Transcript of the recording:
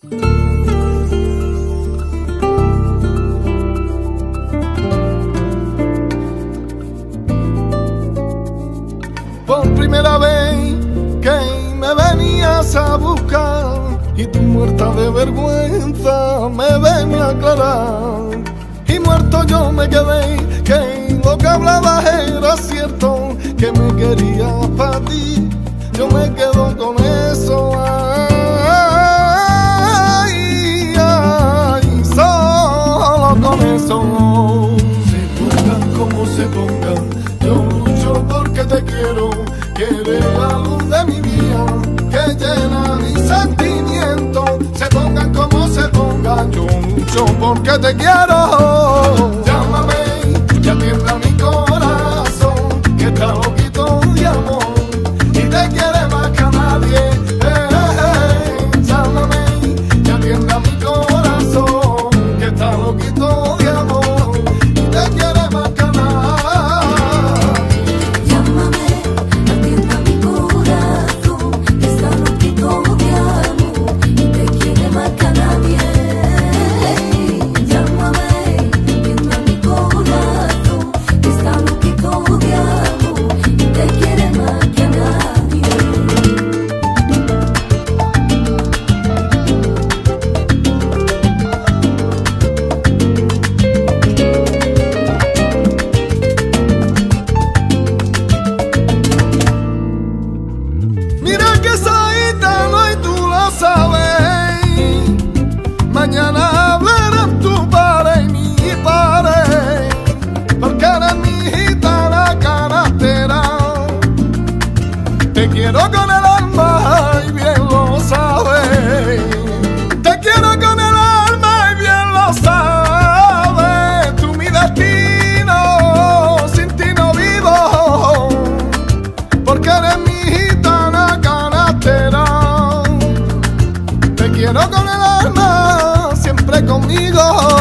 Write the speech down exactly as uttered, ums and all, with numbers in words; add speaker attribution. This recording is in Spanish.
Speaker 1: Por primera vez que me venías a buscar y tú muerta de vergüenza me venía a aclarar. Y muerto yo me quedé, que lo que hablabas era cierto, que me querías para ti, yo me quedo con eso. Ay, ay, solo con eso. Se pongan como se pongan, yo lucho porque te quiero, que eres la luz de mi vida, que llena mi sentimiento. Se pongan como se pongan, yo lucho porque te quiero. Llámame y atienda mi corazón, que está loquito de amor y te quiere más que a nadie. Eh, eh, llámame y atienda mi corazón, que está loquito de amor y te quiere más que a nadie. Mañana hablarán tu padre y mi padre, porque eres mi gitana carastera. Te quiero con el alma y bien lo sabes. Te quiero con el alma y bien lo sabes. Tú mi destino, sin ti no vivo, porque eres mi gitana carastera. Te quiero con el alma, siempre conmigo.